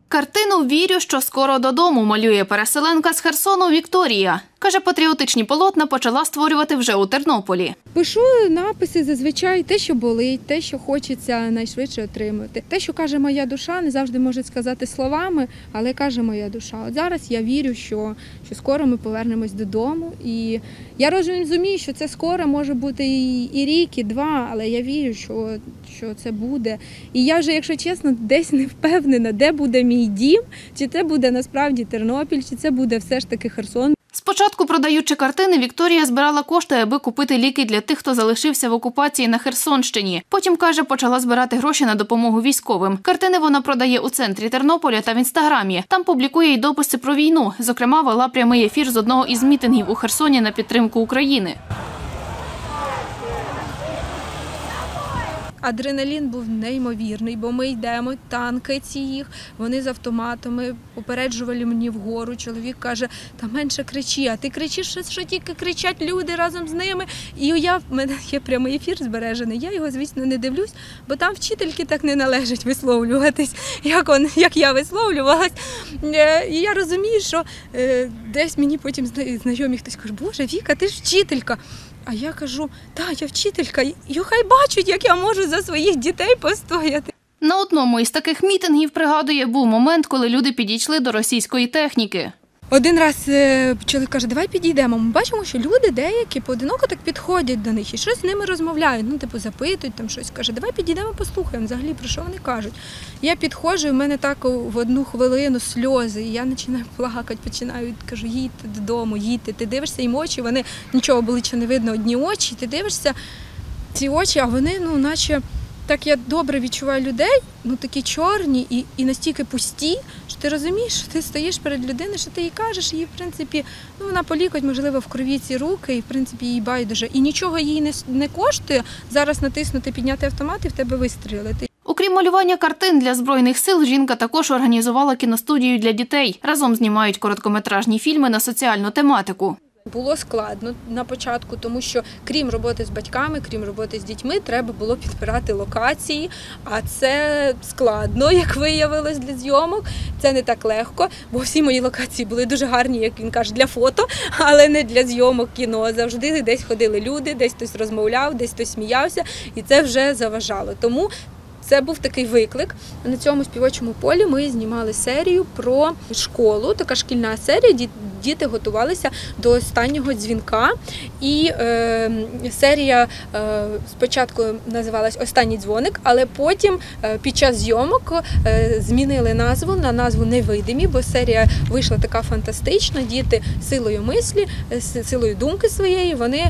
Картину «Вірю, що скоро додому» малює переселенка з Херсону Вікторія. Каже, патріотичні полотна почала створювати вже у Тернополі. Пишу написи зазвичай те, що болить, те, що хочеться найшвидше отримати. Те, що каже моя душа, не завжди можуть сказати словами, але каже моя душа. От зараз я вірю, що скоро ми повернемось додому. І я розумію, що це скоро може бути і рік, і два, але я вірю, що це буде. І я вже, якщо чесно, десь не впевнена, де буде мій дім, чи це буде насправді Тернопіль, чи це буде все ж таки Херсон. Спочатку, продаючи картини, Вікторія збирала кошти, аби купити ліки для тих, хто залишився в окупації на Херсонщині. Потім, каже, почала збирати гроші на допомогу військовим. Картини вона продає у центрі Тернополя та в Інстаграмі. Там публікує й дописи про війну. Зокрема, вела прямий ефір з одного із мітингів у Херсоні на підтримку України. Адреналін був неймовірний, бо ми йдемо, танки ці їх, вони з автоматами, попереджували мені вгору. Чоловік каже, та менше кричи, а ти кричиш, що тільки кричать люди разом з ними. І в мене є прямий ефір збережений, я його, звісно, не дивлюсь, бо там вчительки так не належить висловлюватись, як я висловлювалась. І я розумію, що десь мені потім знайомі хтось каже, Боже, Віка, ти ж вчителька. А я кажу, так, я вчителька, і хай бачать, як я можу за своїх дітей постояти. На одному із таких мітингів, пригадує, був момент, коли люди підійшли до російської техніки. Один раз чоловік каже, давай підійдемо. Ми бачимо, що люди деякі поодиноко так підходять до них і щось з ними розмовляють. Запитують там щось. Каже, давай підійдемо, послухаємо взагалі, про що вони кажуть. Я підходжу, і в мене так в одну хвилину сльози. І я починаю плакати, кажу, їдьте додому, їдьте. Ти дивишся їм очі, вони нічого обличчя не видно, одні очі. Ти дивишся ці очі, а вони, наче... Так я добре відчуваю людей, такі чорні і настільки пусті, що ти розумієш, що ти стоїш перед людиною, що ти їй кажеш, їй, в принципі, вона по лікоть, можливо, в крові ці руки, і, в принципі, їй байдуже. І нічого їй не коштує зараз натиснути, підняти автомат і в тебе вистрілити. Окрім малювання картин для Збройних сил, жінка також організувала кіностудію для дітей. Разом знімають короткометражні фільми на соціальну тематику. Було складно на початку, тому що крім роботи з батьками, крім роботи з дітьми, треба було підбирати локації, а це складно, як виявилось, для зйомок. Це не так легко, бо всі мої локації були дуже гарні, як він каже, для фото, але не для зйомок кіно. Завжди десь ходили люди, десь хтось розмовляв, десь хтось сміявся, і це вже заважало. Тому це був такий виклик. На цьому співочому полі ми знімали серію про школу, така шкільна серія, діти готувалися до останнього дзвінка. І серія спочатку називалась «Останній дзвоник», але потім під час зйомок змінили назву на назву «Невидимі», бо серія вийшла така фантастична. Діти силою мислі, силою думки своєї, вони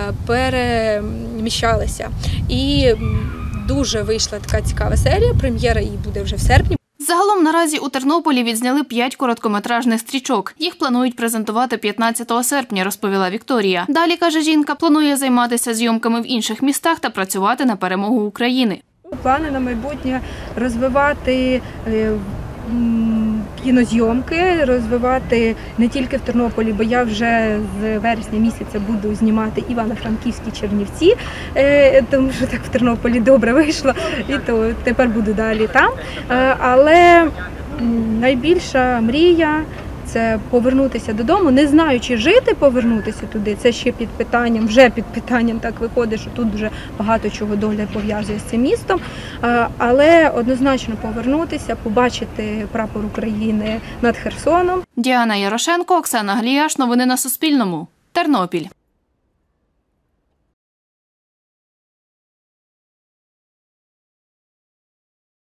переміщалися. І дуже вийшла така цікава серія, прем'єра її буде вже в серпні. Загалом наразі у Тернополі відзняли 5 короткометражних стрічок. Їх планують презентувати 15 серпня, розповіла Вікторія. Далі, каже жінка, планує займатися зйомками в інших містах та працювати на перемогу України. Плани на майбутнє розвивати кінозйомки, розвивати не тільки в Тернополі, бо я вже з вересня місяця буду знімати Івано-Франківські, Чернівці, тому що так в Тернополі добре вийшло, і то тепер буду далі там. Але найбільша мрія – це повернутися додому, не знаю, чи жити, повернутися туди, це ще під питанням, вже під питанням так виходить, що тут вже багато чого доля пов'язує з цим містом, але однозначно повернутися, побачити прапор України над Херсоном. Діана Ярошенко, Оксана Гліяш. Новини на Суспільному. Тернопіль.